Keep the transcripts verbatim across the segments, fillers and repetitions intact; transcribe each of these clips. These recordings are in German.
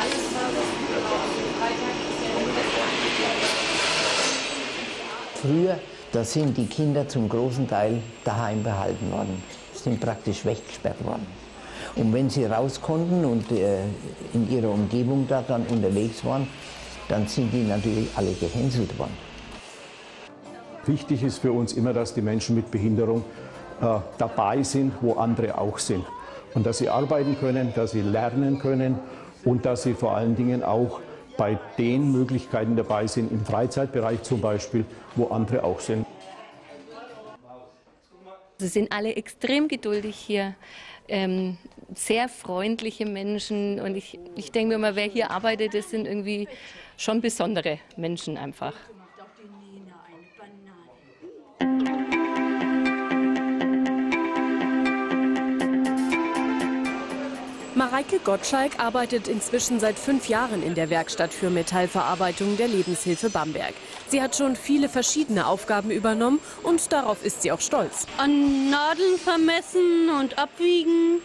Früher, da sind die Kinder zum großen Teil daheim behalten worden, sind praktisch weggesperrt worden. Und wenn sie raus konnten und äh, in ihrer Umgebung da dann unterwegs waren, dann sind die natürlich alle gehänselt worden. Wichtig ist für uns immer, dass die Menschen mit Behinderung äh, dabei sind, wo andere auch sind. Und dass sie arbeiten können, dass sie lernen können und dass sie vor allen Dingen auch bei den Möglichkeiten dabei sind, im Freizeitbereich zum Beispiel, wo andere auch sind. Sie sind alle extrem geduldig hier, ähm, sehr freundliche Menschen und ich, ich denke mir mal, wer hier arbeitet, das sind irgendwie schon besondere Menschen einfach. Mareike Gottschalk arbeitet inzwischen seit fünf Jahren in der Werkstatt für Metallverarbeitung der Lebenshilfe Bamberg. Sie hat schon viele verschiedene Aufgaben übernommen und darauf ist sie auch stolz. An Nadeln vermessen und abwiegen.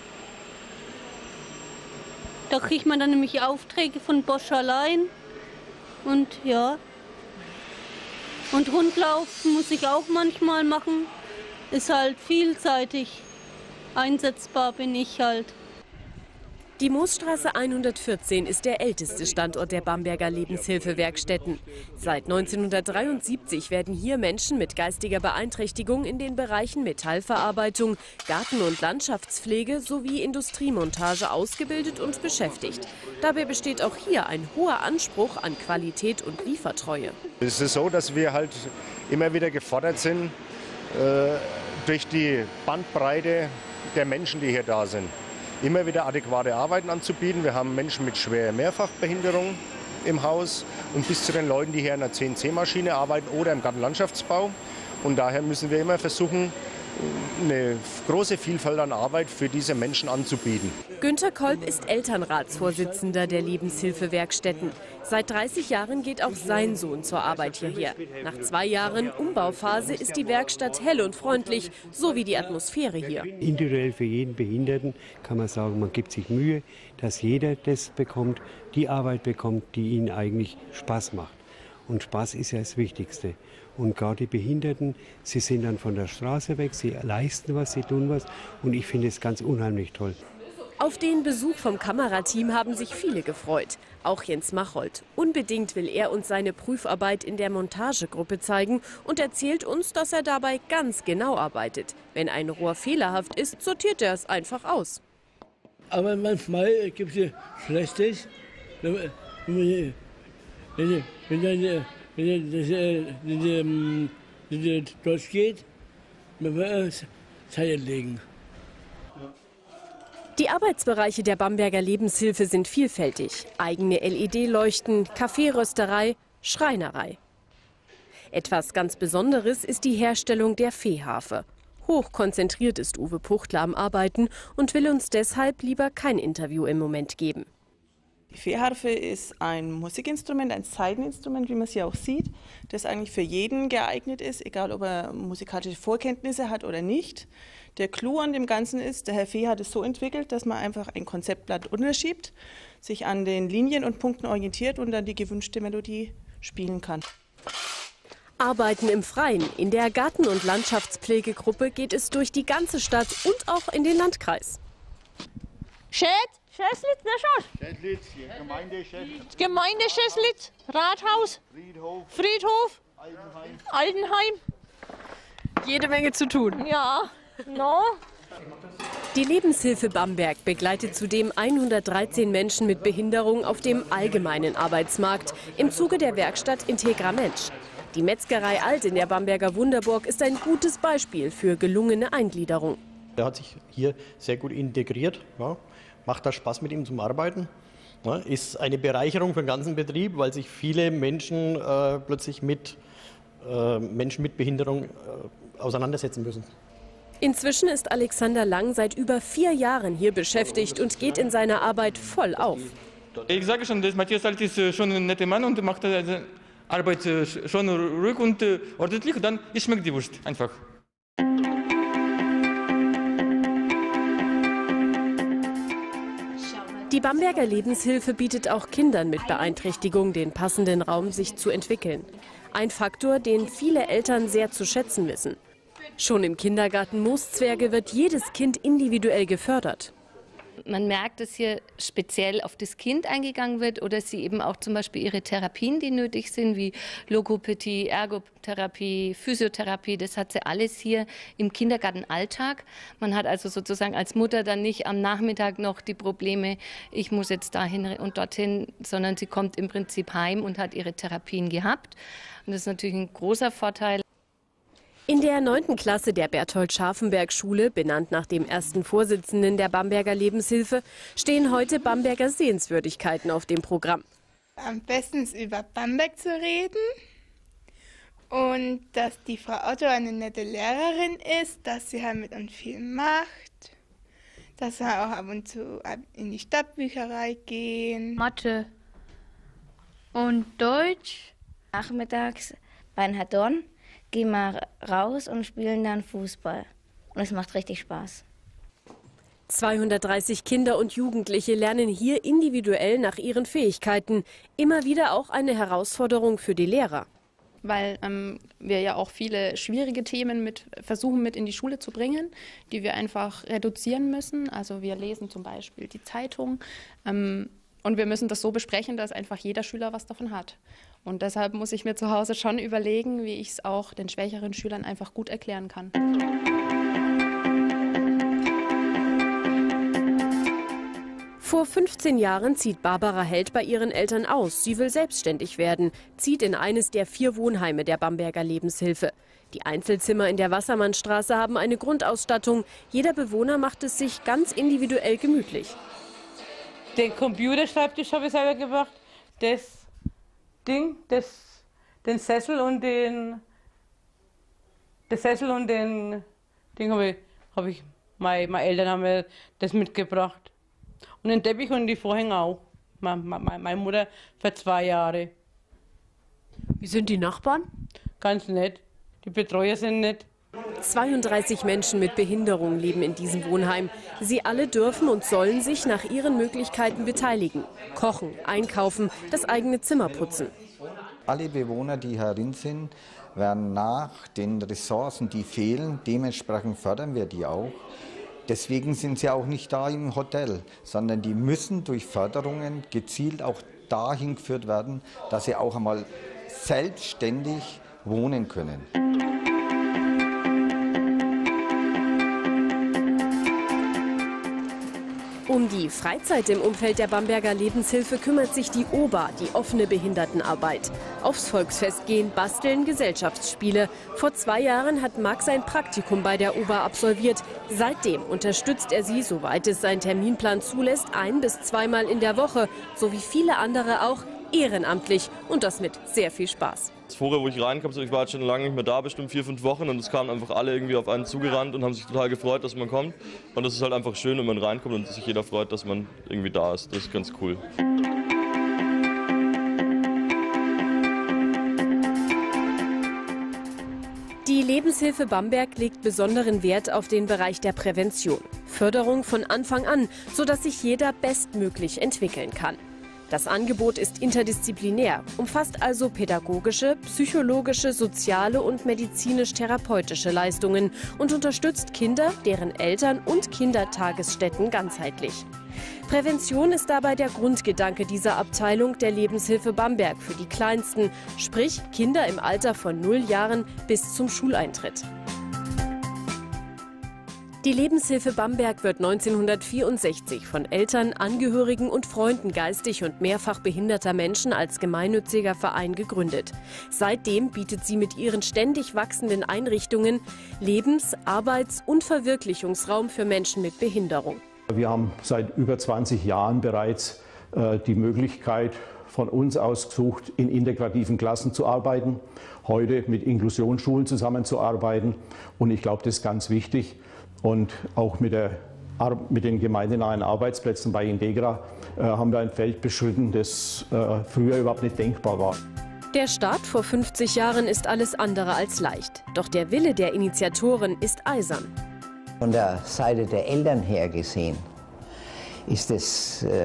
Da kriegt man dann nämlich Aufträge von Bosch allein. Und ja. Und Rundlaufen muss ich auch manchmal machen. Ist halt vielseitig. Einsetzbar bin ich halt. Die Moosstraße hundertvierzehn ist der älteste Standort der Bamberger Lebenshilfewerkstätten. Seit neunzehnhundertdreiundsiebzig werden hier Menschen mit geistiger Beeinträchtigung in den Bereichen Metallverarbeitung, Garten- und Landschaftspflege sowie Industriemontage ausgebildet und beschäftigt. Dabei besteht auch hier ein hoher Anspruch an Qualität und Liefertreue. Es ist so, dass wir halt immer wieder gefordert sind äh, durch die Bandbreite der Menschen, die hier da sind, immer wieder adäquate Arbeiten anzubieten. Wir haben Menschen mit schwerer Mehrfachbehinderung im Haus und bis zu den Leuten, die hier an der C N C-Maschine arbeiten oder im Gartenlandschaftsbau. Und daher müssen wir immer versuchen, eine große Vielfalt an Arbeit für diese Menschen anzubieten. Günter Kolb ist Elternratsvorsitzender der Lebenshilfewerkstätten. Seit dreißig Jahren geht auch sein Sohn zur Arbeit hierher. Nach zwei Jahren Umbauphase ist die Werkstatt hell und freundlich, so wie die Atmosphäre hier. Individuell für jeden Behinderten kann man sagen, man gibt sich Mühe, dass jeder das bekommt, die Arbeit bekommt, die ihnen eigentlich Spaß macht. Und Spaß ist ja das Wichtigste. Und gerade die Behinderten, sie sind dann von der Straße weg, sie leisten was, sie tun was. Und ich finde es ganz unheimlich toll. Auf den Besuch vom Kamerateam haben sich viele gefreut. Auch Jens Machold. Unbedingt will er uns seine Prüfarbeit in der Montagegruppe zeigen und erzählt uns, dass er dabei ganz genau arbeitet. Wenn ein Rohr fehlerhaft ist, sortiert er es einfach aus. Aber manchmal gibt es Schlechtes, wenn, wenn, wenn, wenn, wenn das durchgeht, wenn wir es Zeilen legen. Die Arbeitsbereiche der Bamberger Lebenshilfe sind vielfältig. Eigene L E D-Leuchten, Kaffeerösterei, Schreinerei. Etwas ganz Besonderes ist die Herstellung der Viehhafe. Hochkonzentriert ist Uwe Puchtler am Arbeiten und will uns deshalb lieber kein Interview im Moment geben. Die Viehharfe ist ein Musikinstrument, ein Saiteninstrument, wie man es hier auch sieht, das eigentlich für jeden geeignet ist, egal ob er musikalische Vorkenntnisse hat oder nicht. Der Clou an dem Ganzen ist, der Herr Fee hat es so entwickelt, dass man einfach ein Konzeptblatt unterschiebt, sich an den Linien und Punkten orientiert und dann die gewünschte Melodie spielen kann. Arbeiten im Freien. In der Garten- und Landschaftspflegegruppe geht es durch die ganze Stadt und auch in den Landkreis. Schäd, Schäslitz, ne schon? Schäslitz, hier, Gemeinde Schäslitz. Gemeinde Schäslitz, Rathaus, Friedhof, Friedhof, Altenheim. Altenheim. Jede Menge zu tun. Ja, no. Die Lebenshilfe Bamberg begleitet zudem hundertdreizehn Menschen mit Behinderung auf dem allgemeinen Arbeitsmarkt im Zuge der Werkstatt Integra Mensch. Die Metzgerei Alt in der Bamberger Wunderburg ist ein gutes Beispiel für gelungene Eingliederung. Er hat sich hier sehr gut integriert, ja, macht da Spaß mit ihm zum Arbeiten, ja, ist eine Bereicherung für den ganzen Betrieb, weil sich viele Menschen äh, plötzlich mit äh, Menschen mit Behinderung äh, auseinandersetzen müssen. Inzwischen ist Alexander Lang seit über vier Jahren hier beschäftigt und geht in seiner Arbeit voll auf. Ich sage schon, dass Matthias Alt ist schon ein netter Mann und macht seine Arbeit schon ruhig und ordentlich. Dann schmeckt die Wurst einfach. Die Die Bamberger Lebenshilfe bietet auch Kindern mit Beeinträchtigung den passenden Raum, sich zu entwickeln. Ein Faktor, den viele Eltern sehr zu schätzen wissen. Schon im Kindergarten Mooszwerge wird jedes Kind individuell gefördert. Man merkt, dass hier speziell auf das Kind eingegangen wird oder sie eben auch zum Beispiel ihre Therapien, die nötig sind, wie Logopädie, Ergotherapie, Physiotherapie, das hat sie alles hier im Kindergartenalltag. Man hat also sozusagen als Mutter dann nicht am Nachmittag noch die Probleme, ich muss jetzt dahin und dorthin, sondern sie kommt im Prinzip heim und hat ihre Therapien gehabt. Und das ist natürlich ein großer Vorteil. In der neunten Klasse der Berthold-Scharfenberg-Schule, benannt nach dem ersten Vorsitzenden der Bamberger Lebenshilfe, stehen heute Bamberger Sehenswürdigkeiten auf dem Programm. Am besten ist über Bamberg zu reden und dass die Frau Otto eine nette Lehrerin ist, dass sie halt mit uns viel macht, dass wir auch ab und zu in die Stadtbücherei gehen. Mathe und Deutsch. Nachmittags bei Herrn Dorn gehen wir raus und spielen dann Fußball. Und es macht richtig Spaß. zweihundertdreißig Kinder und Jugendliche lernen hier individuell nach ihren Fähigkeiten. Immer wieder auch eine Herausforderung für die Lehrer. Weil ähm, wir ja auch viele schwierige Themen mit versuchen mit in die Schule zu bringen, die wir einfach reduzieren müssen. Also wir lesen zum Beispiel die Zeitung ähm, und wir müssen das so besprechen, dass einfach jeder Schüler was davon hat. Und deshalb muss ich mir zu Hause schon überlegen, wie ich es auch den schwächeren Schülern einfach gut erklären kann. Vor fünfzehn Jahren zieht Barbara Held bei ihren Eltern aus. Sie will selbstständig werden, zieht in eines der vier Wohnheime der Bamberger Lebenshilfe. Die Einzelzimmer in der Wassermannstraße haben eine Grundausstattung. Jeder Bewohner macht es sich ganz individuell gemütlich. Den Computerschreibtisch habe ich selber gemacht. Das Ding, das, den Sessel und den, den Sessel und den Ding habe ich, hab ich meine, meine Eltern haben mir das mitgebracht. Und den Teppich und die Vorhänge auch. Meine, meine Mutter für zwei Jahre. Wie sind die Nachbarn? Ganz nett. Die Betreuer sind nett. zweiunddreißig Menschen mit Behinderung leben in diesem Wohnheim. Sie alle dürfen und sollen sich nach ihren Möglichkeiten beteiligen. Kochen, einkaufen, das eigene Zimmer putzen. Alle Bewohner, die herin sind, werden nach den Ressourcen, die fehlen, dementsprechend fördern wir die auch. Deswegen sind sie auch nicht da im Hotel, sondern die müssen durch Förderungen gezielt auch dahin geführt werden, dass sie auch einmal selbstständig wohnen können. Um die Freizeit im Umfeld der Bamberger Lebenshilfe kümmert sich die O B A, die offene Behindertenarbeit. Aufs Volksfest gehen, basteln, Gesellschaftsspiele. Vor zwei Jahren hat Max sein Praktikum bei der O B A absolviert. Seitdem unterstützt er sie, soweit es sein Terminplan zulässt, ein- bis zweimal in der Woche. So wie viele andere auch ehrenamtlich und das mit sehr viel Spaß. Vorher, wo ich reinkam, ich war jetzt schon lange nicht mehr da, bestimmt vier, fünf Wochen, und es kamen einfach alle irgendwie auf einen zugerannt und haben sich total gefreut, dass man kommt. Und das ist halt einfach schön, wenn man reinkommt und sich jeder freut, dass man irgendwie da ist. Das ist ganz cool. Die Lebenshilfe Bamberg legt besonderen Wert auf den Bereich der Prävention. Förderung von Anfang an, sodass sich jeder bestmöglich entwickeln kann. Das Angebot ist interdisziplinär, umfasst also pädagogische, psychologische, soziale und medizinisch-therapeutische Leistungen und unterstützt Kinder, deren Eltern und Kindertagesstätten ganzheitlich. Prävention ist dabei der Grundgedanke dieser Abteilung der Lebenshilfe Bamberg für die Kleinsten, sprich Kinder im Alter von null Jahren bis zum Schuleintritt. Die Lebenshilfe Bamberg wird neunzehnhundertvierundsechzig von Eltern, Angehörigen und Freunden geistig und mehrfach behinderter Menschen als gemeinnütziger Verein gegründet. Seitdem bietet sie mit ihren ständig wachsenden Einrichtungen Lebens-, Arbeits- und Verwirklichungsraum für Menschen mit Behinderung. Wir haben seit über zwanzig Jahren bereits äh, die Möglichkeit, von uns aus gesucht, in integrativen Klassen zu arbeiten, heute mit Inklusionsschulen zusammenzuarbeiten. Und ich glaube, das ist ganz wichtig. Und auch mit, der, mit den gemeindenahen Arbeitsplätzen bei Integra äh, haben wir ein Feld beschritten, das äh, früher überhaupt nicht denkbar war. Der Start vor fünfzig Jahren ist alles andere als leicht. Doch der Wille der Initiatoren ist eisern. Von der Seite der Eltern her gesehen ist es äh,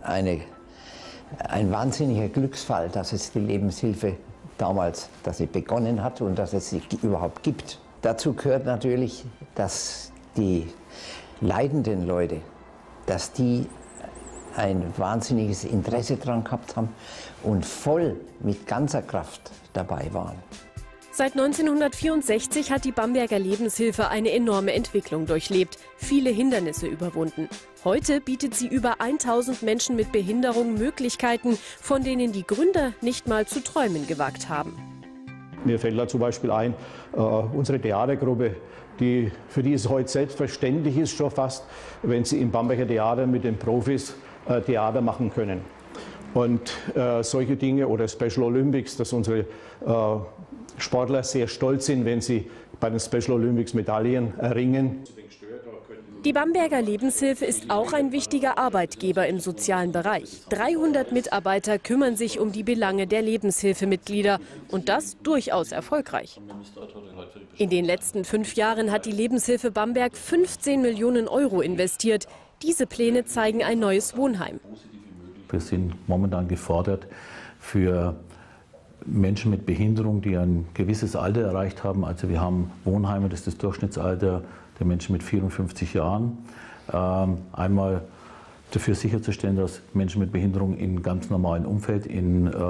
eine, ein wahnsinniger Glücksfall, dass es die Lebenshilfe damals, dass sie begonnen hat und dass es sie überhaupt gibt. Dazu gehört natürlich, dass die leidenden Leute, dass die ein wahnsinniges Interesse daran gehabt haben und voll mit ganzer Kraft dabei waren. Seit neunzehnhundertvierundsechzig hat die Bamberger Lebenshilfe eine enorme Entwicklung durchlebt, viele Hindernisse überwunden. Heute bietet sie über tausend Menschen mit Behinderung Möglichkeiten, von denen die Gründer nicht mal zu träumen gewagt haben. Mir fällt da zum Beispiel ein, äh, unsere Theatergruppe, die, für die es heute selbstverständlich ist schon fast, wenn sie im Bamberger Theater mit den Profis äh, Theater machen können. Und äh, solche Dinge oder Special Olympics, dass unsere äh, Sportler sehr stolz sind, wenn sie bei den Special Olympics Medaillen erringen. Die Bamberger Lebenshilfe ist auch ein wichtiger Arbeitgeber im sozialen Bereich. dreihundert Mitarbeiter kümmern sich um die Belange der Lebenshilfemitglieder und das durchaus erfolgreich. In den letzten fünf Jahren hat die Lebenshilfe Bamberg fünfzehn Millionen Euro investiert. Diese Pläne zeigen ein neues Wohnheim. Wir sind momentan gefordert für Menschen mit Behinderung, die ein gewisses Alter erreicht haben. Also wir haben Wohnheime, das ist das Durchschnittsalter der Menschen mit vierundfünfzig Jahren. Ähm, einmal dafür sicherzustellen, dass Menschen mit Behinderung in ganz normalen Umfeld, in äh,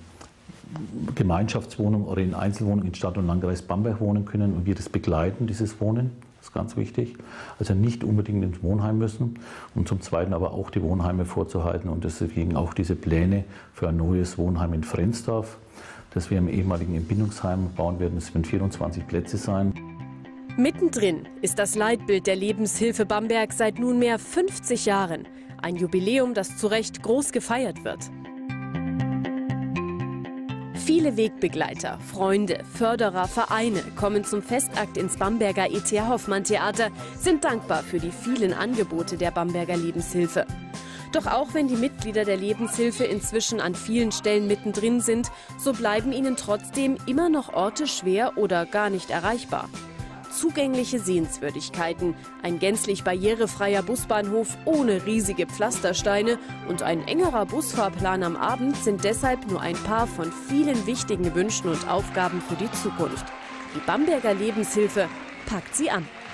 Gemeinschaftswohnungen oder in Einzelwohnungen in Stadt und Landkreis Bamberg wohnen können und wir das begleiten, dieses Wohnen. Das ist ganz wichtig. Also nicht unbedingt ins Wohnheim müssen und zum Zweiten aber auch die Wohnheime vorzuhalten und deswegen auch diese Pläne für ein neues Wohnheim in Frensdorf, das wir im ehemaligen Entbindungsheim bauen werden. Es werden vierundzwanzig Plätze sein. Mittendrin ist das Leitbild der Lebenshilfe Bamberg seit nunmehr fünfzig Jahren. Ein Jubiläum, das zu Recht groß gefeiert wird. Viele Wegbegleiter, Freunde, Förderer, Vereine kommen zum Festakt ins Bamberger E T Hoffmann-Theater, sind dankbar für die vielen Angebote der Bamberger Lebenshilfe. Doch auch wenn die Mitglieder der Lebenshilfe inzwischen an vielen Stellen mittendrin sind, so bleiben ihnen trotzdem immer noch Orte schwer oder gar nicht erreichbar. Zugängliche Sehenswürdigkeiten, ein gänzlich barrierefreier Busbahnhof ohne riesige Pflastersteine und ein engerer Busfahrplan am Abend sind deshalb nur ein paar von vielen wichtigen Wünschen und Aufgaben für die Zukunft. Die Bamberger Lebenshilfe packt sie an.